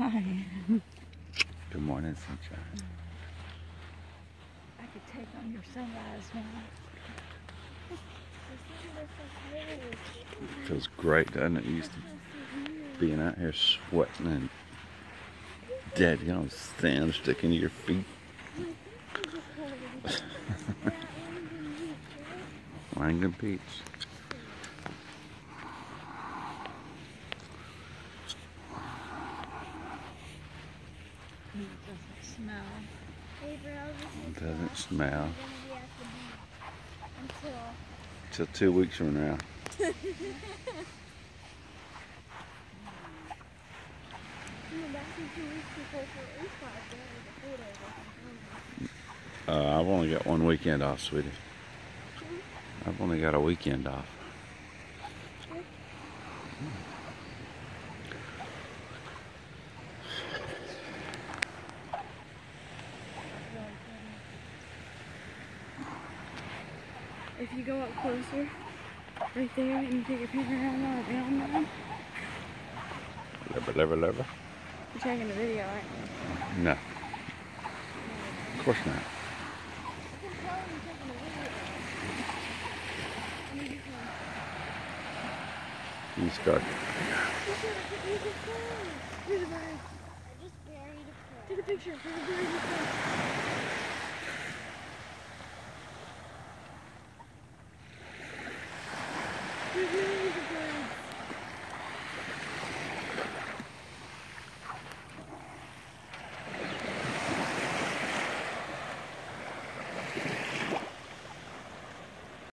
Hi. Good morning, sunshine. I could take on your sunrise now. Feels great, doesn't it? Used to being out here sweating and dead, sand sticking to your feet. Langdon Beach. It doesn't smell. It doesn't smell. Until 2 weeks from now. I've only got one weekend off, sweetie. I've only got a weekend off. If you go up closer, right there, and you take a picture around that, Lever. You're taking a video, aren't you? No. Of course not. You start. Here's a bird. I just buried a bird. Take a picture. There's a bird in the front.